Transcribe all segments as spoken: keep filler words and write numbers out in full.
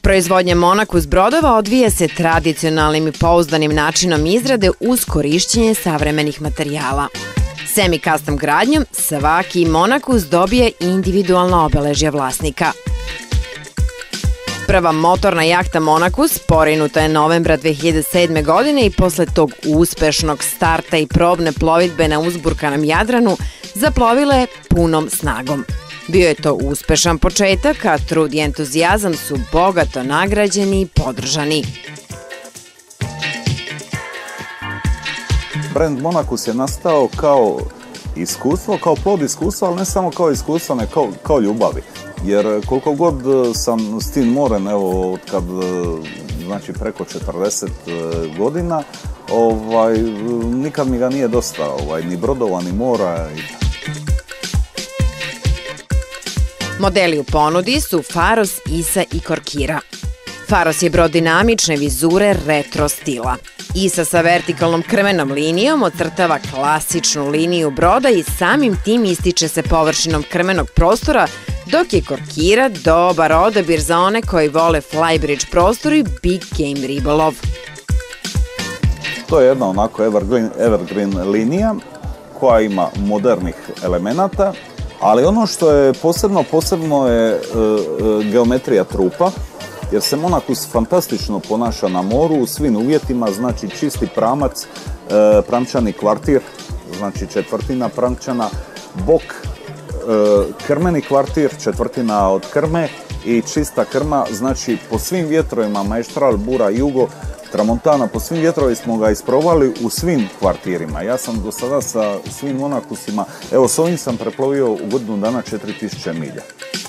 Proizvodnja Monachus brodova odvija se tradicionalnim i pouzdanim načinom izrade uz korišćenje savremenih materijala. Semi-custom gradnjom svaki Monachus dobije individualna obeležja vlasnika. Prva motorna jahta Monachus porinuta je novembra dve hiljade sedme. godine i posle tog uspešnog starta i probne plovidbe na uzburkanom Jadranu zaplovila je punom snagom. Bio je to uspešan početak, a trud i entuzijazam su bogato nagrađeni i podržani. Brand Monachus je nastao kao iskustvo, kao plod iskustva, ali ne samo kao iskustvo, ne kao, kao ljubavi. Jer koliko god sam s tim moren, evo, od kad, znači preko četrdeset godina, ovaj, nikad mi ga nije dosta, ovaj, ni brodova, ni mora. Modeli u ponudi su Pharos, Issa i Korkyra. Pharos je brod dinamične vizure retro stila. Issa sa vertikalnom krmenom linijom ocrtava klasičnu liniju broda i samim tim ističe se površinom krmenog prostora, dok je Korkyra dobar odabir za one koji vole flybridge prostor i big game ribolov. To je jedna onako evergreen, evergreen linija koja ima modernih elemenata, ali ono što je posebno, posebno je e, e, geometrija trupa, jer se Monachus fantastično ponaša na moru u svim uvjetima, znači čisti pramac, e, pramčani kvartir, znači četvrtina pramčana, bok, e, krmeni kvartir, četvrtina od krme i čista krma, znači po svim vjetrovima, maestral, bura, jugo, tramontana, po svim vjetrovima smo ga isprobali u svim kvartirima. Ja sam do sada sa svim Monachusima, evo s ovim sam preplovio u godinu dana četiri tisuće milja.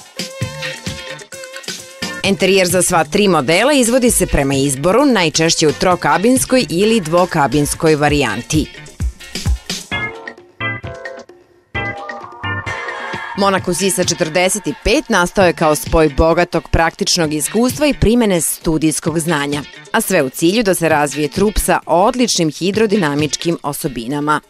Enterijer za sva tri modela izvodi se prema izboru, najčešće u trokabinskoj ili dvokabinskoj varijanti. Monachus Issa četrdeset pet nastao je kao spoj bogatog praktičnog iskustva i primene studijskog znanja, a sve u cilju da se razvije trup sa odličnim hidrodinamičkim osobinama.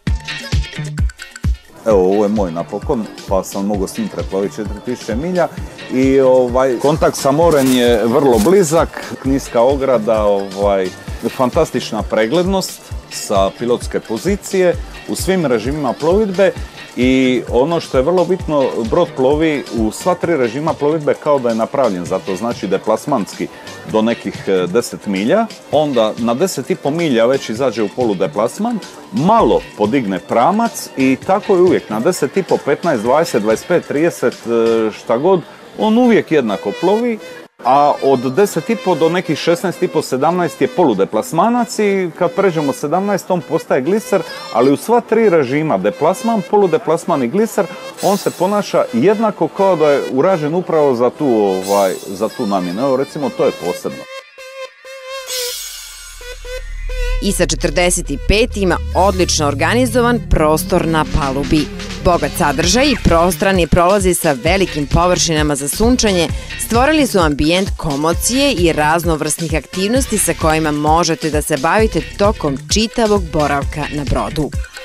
Evo, ovo je moj napokon, pa sam mogao s njim preploviti četiri tisuće milja i ovaj, kontakt sa morem je vrlo blizak, niska ograda, ovaj, fantastična preglednost sa pilotske pozicije u svim režimima plovidbe i ono što je vrlo bitno, brod plovi u sva tri režima plovidbe kao da je napravljen za to, znači deplasmanski do nekih deset milja, onda na deset i po milja već izađe u poludeplasman, malo podigne pramac i tako je uvijek na deset i po, petnaest, dvadeset, dvadeset pet, trideset, šta god, on uvijek jednako plovi, a od deset i po do nekih šesnaest i po, sedamnaest je poludeplasmanac i kad pređemo sedamnaest on postaje gliser, ali u sva tri režima, deplasman, poludeplasman i gliser, on se ponaša jednako kao da je urađen upravo za tu, ovaj, za tu namjenu. Evo recimo to je posebno. Issa četrdeset pet ima odlično organizovan prostor na palubi. Bogat sadržaj i prostrani prolazi sa velikim površinama za sunčanje stvorili su ambijent komocije i raznovrsnih aktivnosti sa kojima možete da se bavite tokom čitavog boravka na brodu.